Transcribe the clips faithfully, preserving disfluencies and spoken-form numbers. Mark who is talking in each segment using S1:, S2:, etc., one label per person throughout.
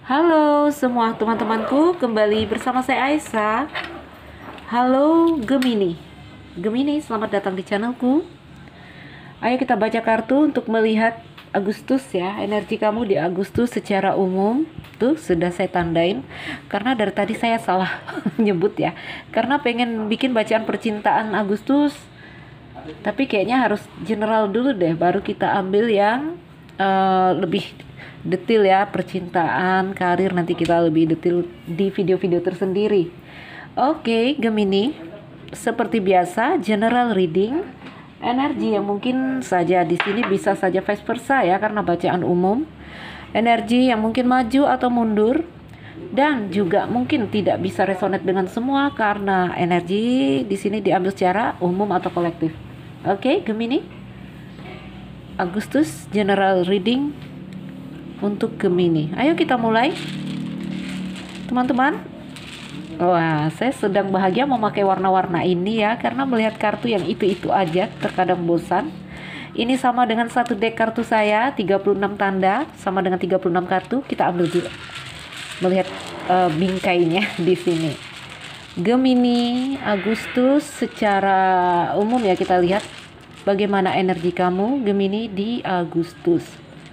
S1: Halo semua teman-temanku, kembali bersama saya Aisyah. Halo Gemini. Gemini, selamat datang di channelku. Ayo kita baca kartu untuk melihat Agustus ya, energi kamu di Agustus secara umum. Tuh sudah saya tandain karena dari tadi saya salah nyebut ya. Karena pengen bikin bacaan percintaan Agustus, tapi kayaknya harus general dulu deh, baru kita ambil yang uh, lebih detail ya, percintaan, karir, nanti kita lebih detail di video-video tersendiri. Oke, Gemini, seperti biasa general reading, energi yang mungkin saja di sini bisa saja vice versa ya, karena bacaan umum. Energi yang mungkin maju atau mundur, dan juga mungkin tidak bisa resonate dengan semua karena energi di sini diambil secara umum atau kolektif. Oke, Gemini, Agustus general reading untuk Gemini. Ayo kita mulai, teman-teman. Wah, saya sedang bahagia memakai warna-warna ini ya, karena melihat kartu yang itu-itu aja terkadang bosan. Ini sama dengan satu deck kartu saya, tiga puluh enam tanda, sama dengan tiga puluh enam kartu. Kita ambil dulu, melihat uh, bingkainya di sini. Gemini, Agustus secara umum ya, kita lihat bagaimana energi kamu Gemini di Agustus.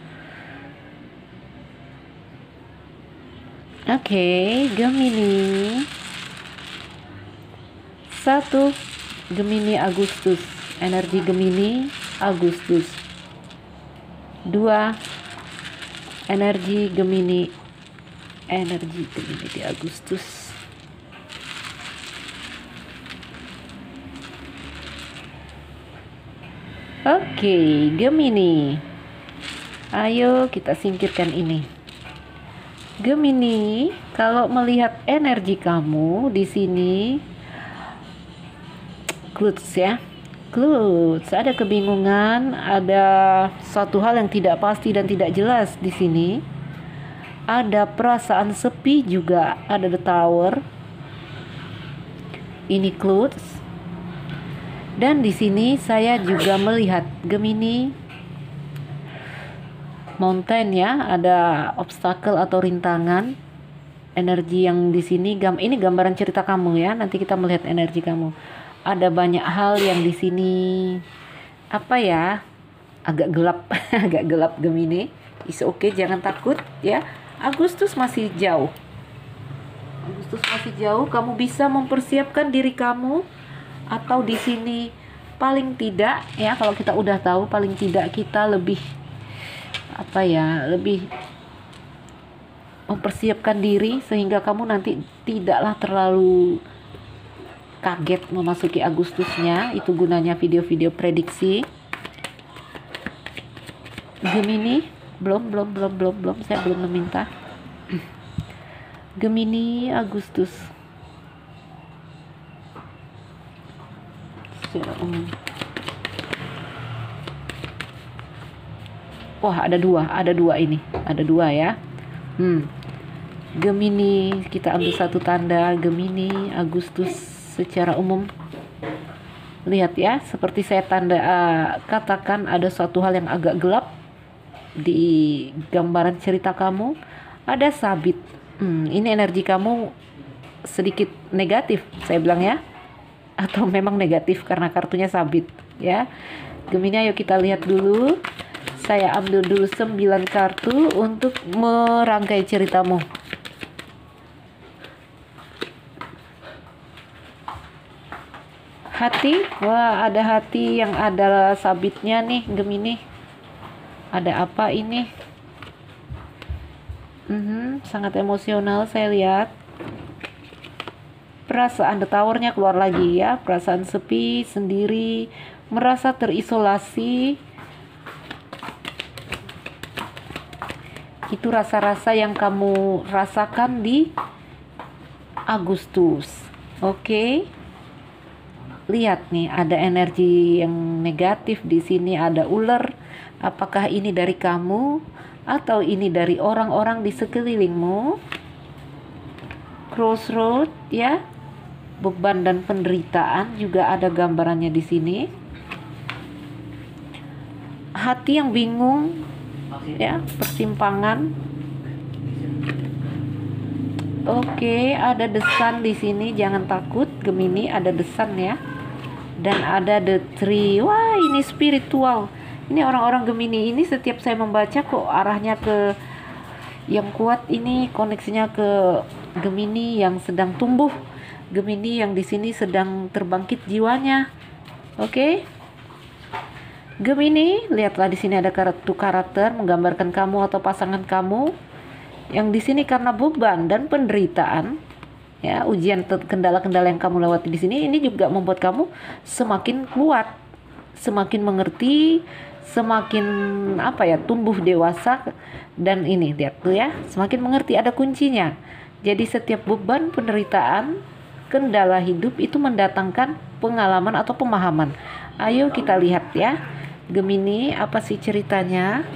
S1: Oke, okay, Gemini. Satu, Gemini Agustus. Energi Gemini Agustus. Dua, energi Gemini. Energi Gemini di Agustus. Oke, okay, Gemini. Ayo kita singkirkan ini. Gemini, kalau melihat energi kamu di sini, clues ya, clues, ada kebingungan, ada suatu hal yang tidak pasti dan tidak jelas di sini. Ada perasaan sepi juga, ada the tower. Ini clues. Dan di sini saya juga melihat Gemini, mountain ya, ada obstacle atau rintangan. Energi yang di sini, gam ini gambaran cerita kamu ya. Nanti kita melihat energi kamu. Ada banyak hal yang di sini apa ya, agak gelap, agak gelap Gemini. Is oke, jangan takut ya. Agustus masih jauh. Agustus masih jauh. Kamu bisa mempersiapkan diri kamu, atau di sini paling tidak ya, kalau kita udah tahu, paling tidak kita lebih apa ya, lebih mempersiapkan diri sehingga kamu nanti tidaklah terlalu kaget memasuki Agustusnya. Itu gunanya video-video prediksi. Gemini, belum belum belum belum belum saya belum meminta. Gemini Agustus secara umum. Wah, ada dua, ada dua ini, ada dua ya. Hmm, Gemini, kita ambil satu tanda Gemini Agustus secara umum. Lihat ya, seperti saya tanda uh, katakan, ada suatu hal yang agak gelap di gambaran cerita kamu. Ada sabit. Hmm, ini energi kamu sedikit negatif, saya bilang ya, atau memang negatif karena kartunya sabit ya. Gemini, ayo kita lihat dulu. Saya ambil dulu sembilan kartu untuk merangkai ceritamu. Hati, wah ada hati yang ada sabitnya nih Gemini. Ada apa ini? Hmm, sangat emosional saya lihat. Perasaan the towernya keluar lagi ya. Perasaan sepi, sendiri, merasa terisolasi. Itu rasa-rasa yang kamu rasakan di Agustus. Oke. Okay. Lihat nih, ada energi yang negatif di sini, ada ular. Apakah ini dari kamu atau ini dari orang-orang di sekelilingmu? Crossroad ya. Beban dan penderitaan juga ada gambarannya di sini. Hati yang bingung ya, persimpangan. Oke, ada desan di sini, jangan takut Gemini, ada desan ya. Dan ada the tree. Wah, ini spiritual. Ini orang-orang Gemini ini setiap saya membaca kok arahnya ke yang kuat, ini koneksinya ke Gemini yang sedang tumbuh. Gemini yang di sini sedang terbangkit jiwanya. Oke. Gemini, lihatlah di sini ada kartu karakter menggambarkan kamu atau pasangan kamu yang di sini karena beban dan penderitaan, ya, ujian kendala-kendala yang kamu lewati di sini ini juga membuat kamu semakin kuat, semakin mengerti, semakin apa ya, tumbuh dewasa. Dan ini lihat tuh ya, semakin mengerti, ada kuncinya. Jadi setiap beban, penderitaan, kendala hidup itu mendatangkan pengalaman atau pemahaman. Ayo kita lihat ya, Gemini, apa sih ceritanya?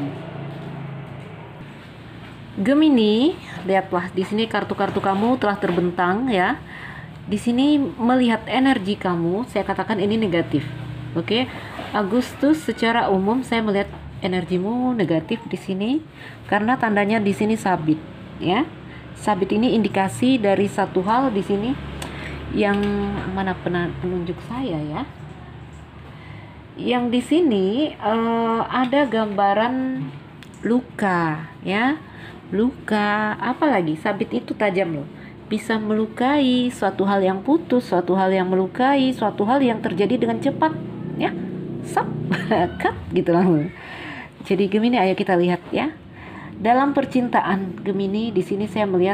S1: Gemini, lihatlah di sini kartu-kartu kamu telah terbentang ya. Di sini melihat energi kamu, saya katakan ini negatif. Oke, Agustus secara umum saya melihat energimu negatif di sini karena tandanya di sini sabit ya. Sabit ini indikasi dari satu hal di sini yang mana penunjuk saya ya. Yang di sini uh, ada gambaran luka ya. Luka, apalagi sabit itu tajam loh, bisa melukai, suatu hal yang putus, suatu hal yang melukai, suatu hal yang terjadi dengan cepat ya, sap, cut gitu lah. Jadi Gemini, ayo kita lihat ya, dalam percintaan Gemini di sini saya melihat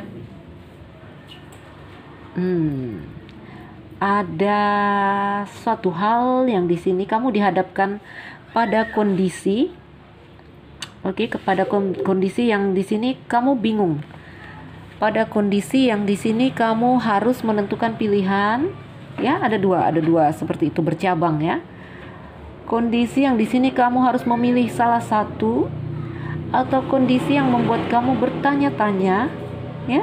S1: hmm, ada suatu hal yang di sini kamu dihadapkan pada kondisi. Oke, kepada kondisi yang di sini kamu bingung. Pada kondisi yang di sini kamu harus menentukan pilihan, ya, ada dua, ada dua seperti itu bercabang ya. Kondisi yang di sini kamu harus memilih salah satu, atau kondisi yang membuat kamu bertanya-tanya, ya.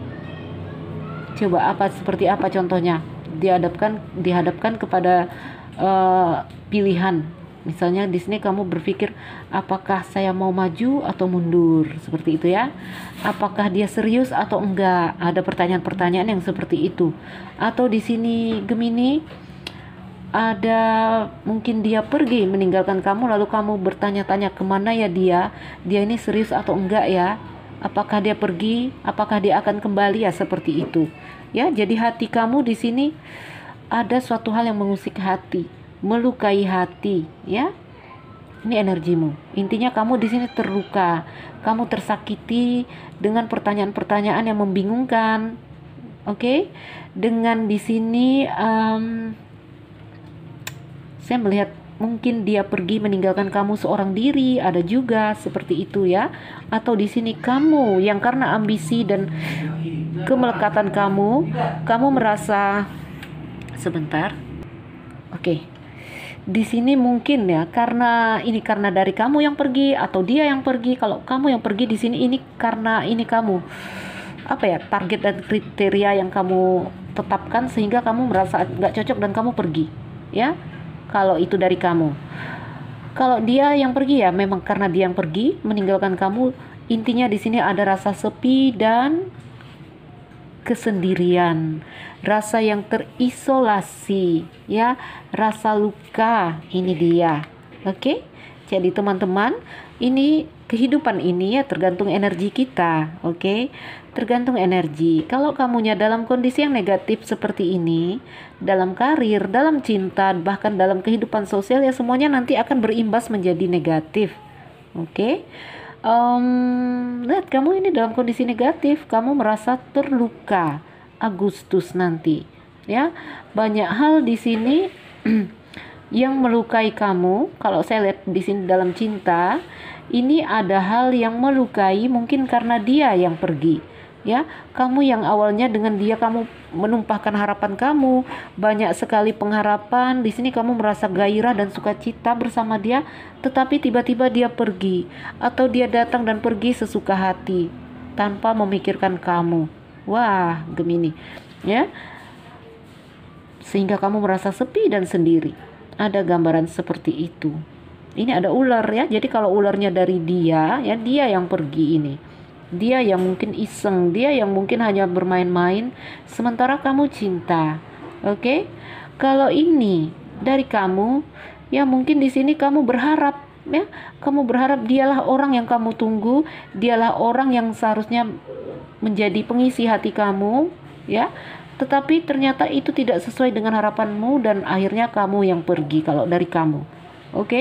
S1: Coba apa seperti apa contohnya? Dihadapkan dihadapkan kepada uh, pilihan. Misalnya di sini kamu berpikir, apakah saya mau maju atau mundur, seperti itu ya. Apakah dia serius atau enggak? Ada pertanyaan-pertanyaan yang seperti itu. Atau di sini Gemini, ada mungkin dia pergi meninggalkan kamu, lalu kamu bertanya-tanya kemana ya dia? Dia ini serius atau enggak ya? Apakah dia pergi? Apakah dia akan kembali ya, seperti itu. Ya, jadi hati kamu di sini ada suatu hal yang mengusik hati, melukai hati, ya. Ini energimu. Intinya kamu di sini terluka, kamu tersakiti dengan pertanyaan-pertanyaan yang membingungkan. Oke, okay? Dengan di sini um, saya melihat mungkin dia pergi meninggalkan kamu seorang diri, ada juga seperti itu ya. Atau di sini kamu yang karena ambisi dan kemelekatan kamu, kamu merasa sebentar. Oke. Okay. Di sini mungkin ya, karena ini karena dari kamu yang pergi atau dia yang pergi. Kalau kamu yang pergi di sini, ini karena ini kamu apa ya, target dan kriteria yang kamu tetapkan sehingga kamu merasa nggak cocok dan kamu pergi ya. Kalau itu dari kamu. Kalau dia yang pergi ya memang karena dia yang pergi meninggalkan kamu. Intinya di sini ada rasa sepi dan kesendirian, rasa yang terisolasi ya, rasa luka, ini dia. Oke, jadi teman-teman, ini kehidupan ini ya tergantung energi kita. Oke, tergantung energi. Kalau kamunya dalam kondisi yang negatif seperti ini, dalam karir, dalam cinta, bahkan dalam kehidupan sosial ya, semuanya nanti akan berimbas menjadi negatif. Oke. Um, lihat kamu ini dalam kondisi negatif, kamu merasa terluka. Agustus nanti, ya, banyak hal di sini yang melukai kamu. Kalau saya lihat di sini dalam cinta, ini ada hal yang melukai mungkin karena dia yang pergi. Ya, kamu yang awalnya dengan dia kamu menumpahkan harapan kamu, banyak sekali pengharapan. Di sini kamu merasa gairah dan sukacita bersama dia, tetapi tiba-tiba dia pergi atau dia datang dan pergi sesuka hati tanpa memikirkan kamu. Wah, Gemini, ya. Sehingga kamu merasa sepi dan sendiri. Ada gambaran seperti itu. Ini ada ular ya. Jadi kalau ularnya dari dia, ya dia yang pergi ini. dia yang mungkin iseng, dia yang mungkin hanya bermain-main, sementara kamu cinta. Oke, okay? Kalau ini dari kamu, ya mungkin di sini kamu berharap, ya, kamu berharap dialah orang yang kamu tunggu, dialah orang yang seharusnya menjadi pengisi hati kamu, ya. Tetapi ternyata itu tidak sesuai dengan harapanmu dan akhirnya kamu yang pergi kalau dari kamu. Oke? Okay?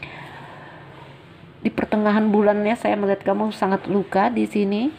S1: Di pertengahan bulannya saya melihat kamu sangat luka di sini.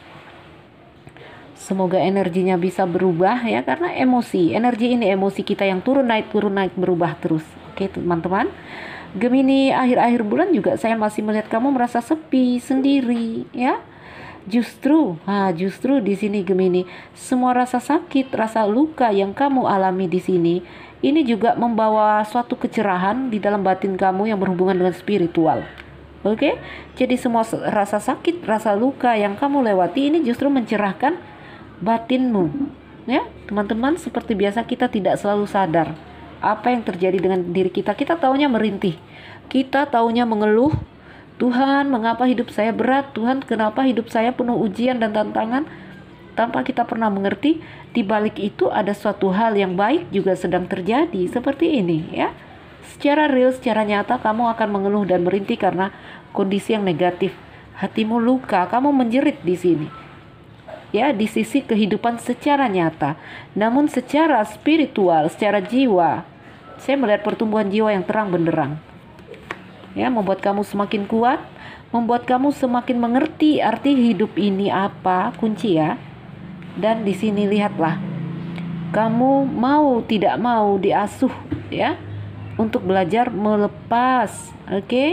S1: Semoga energinya bisa berubah ya, karena emosi, energi ini emosi kita yang turun naik turun naik berubah terus. Oke, teman-teman. Gemini, akhir-akhir bulan juga saya masih melihat kamu merasa sepi, sendiri, ya. Justru, ah justru di sini Gemini, semua rasa sakit, rasa luka yang kamu alami di sini, ini juga membawa suatu kecerahan di dalam batin kamu yang berhubungan dengan spiritual. Oke, jadi semua rasa sakit, rasa luka yang kamu lewati ini justru mencerahkan batinmu. Ya, teman-teman, seperti biasa kita tidak selalu sadar apa yang terjadi dengan diri kita. Kita taunya merintih, kita taunya mengeluh. Tuhan, mengapa hidup saya berat? Tuhan, kenapa hidup saya penuh ujian dan tantangan? Tanpa kita pernah mengerti, di balik itu ada suatu hal yang baik juga sedang terjadi. Seperti ini, ya. Secara real, secara nyata, kamu akan mengeluh dan merintih karena kondisi yang negatif. Hatimu luka, kamu menjerit di sini. Ya, di sisi kehidupan secara nyata. Namun secara spiritual, secara jiwa, saya melihat pertumbuhan jiwa yang terang benderang. Ya, membuat kamu semakin kuat, membuat kamu semakin mengerti arti hidup ini apa, kunci ya. Dan di sini lihatlah, kamu mau tidak mau diasuh ya untuk belajar melepas. Oke, okay?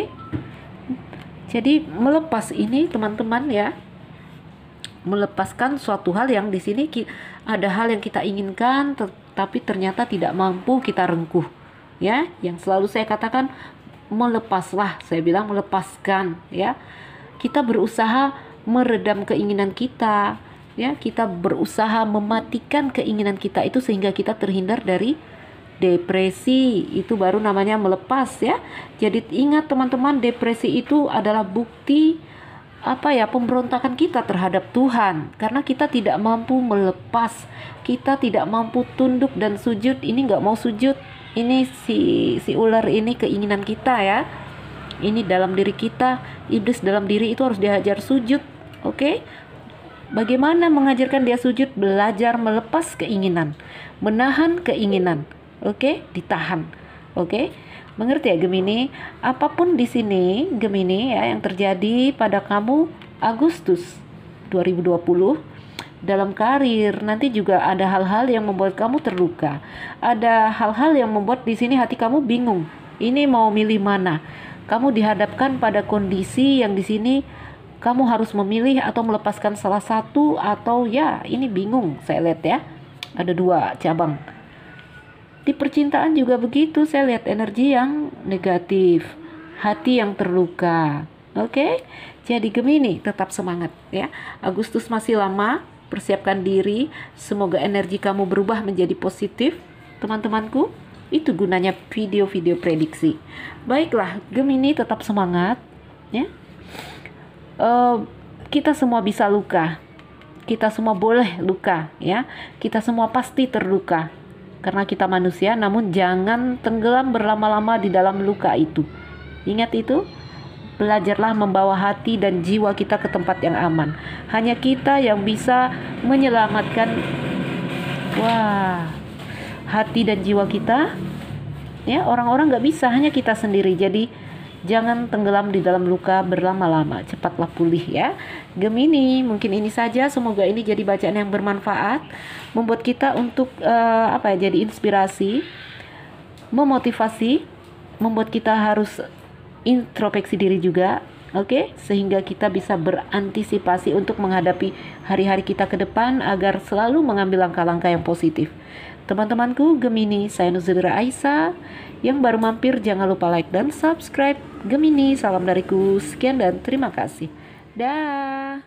S1: Jadi melepas ini teman-teman ya, melepaskan suatu hal yang di sini ada hal yang kita inginkan tetapi ternyata tidak mampu kita rengkuh ya. Yang selalu saya katakan, melepaslah, saya bilang melepaskan ya. Kita berusaha meredam keinginan kita ya, kita berusaha mematikan keinginan kita itu sehingga kita terhindar dari depresi. Itu baru namanya melepas ya. Jadi ingat teman-teman, depresi itu adalah bukti apa ya, pemberontakan kita terhadap Tuhan, karena kita tidak mampu melepas, kita tidak mampu tunduk dan sujud. Ini nggak mau sujud, ini si si ular ini keinginan kita ya, ini dalam diri kita, iblis dalam diri itu harus diajar sujud. Oke, okay? Bagaimana mengajarkan dia sujud? Belajar melepas keinginan, menahan keinginan. Oke, okay? Ditahan. Oke, okay? Mengerti ya Gemini? Apapun di sini Gemini ya yang terjadi pada kamu Agustus dua ribu dua puluh dalam karir, nanti juga ada hal-hal yang membuat kamu terluka. Ada hal-hal yang membuat di sini hati kamu bingung. Ini mau milih mana? Kamu dihadapkan pada kondisi yang di sini kamu harus memilih atau melepaskan salah satu, atau ya ini bingung. Saya lihat ya, ada dua cabang. Di percintaan juga begitu, saya lihat energi yang negatif, hati yang terluka. Oke, okay? Jadi Gemini tetap semangat ya. Agustus masih lama, persiapkan diri. Semoga energi kamu berubah menjadi positif, teman-temanku. Itu gunanya video-video prediksi. Baiklah, Gemini tetap semangat ya. Uh, kita semua bisa luka, kita semua boleh luka ya. Kita semua pasti terluka karena kita manusia, namun jangan tenggelam berlama-lama di dalam luka itu. Ingat itu, belajarlah membawa hati dan jiwa kita ke tempat yang aman. Hanya kita yang bisa menyelamatkan wah, hati dan jiwa kita. Ya, orang-orang gak bisa, hanya kita sendiri. Jadi jangan tenggelam di dalam luka berlama-lama, cepatlah pulih ya. Gemini, mungkin ini saja. Semoga ini jadi bacaan yang bermanfaat, membuat kita untuk uh, apa ya, jadi inspirasi, memotivasi, membuat kita harus introspeksi diri juga. Oke, okay? Sehingga kita bisa berantisipasi untuk menghadapi hari-hari kita ke depan agar selalu mengambil langkah-langkah yang positif. Teman-temanku Gemini, saya Nuzira Aisyah. Yang baru mampir jangan lupa like dan subscribe. Gemini, salam dariku, sekian dan terima kasih. Dah.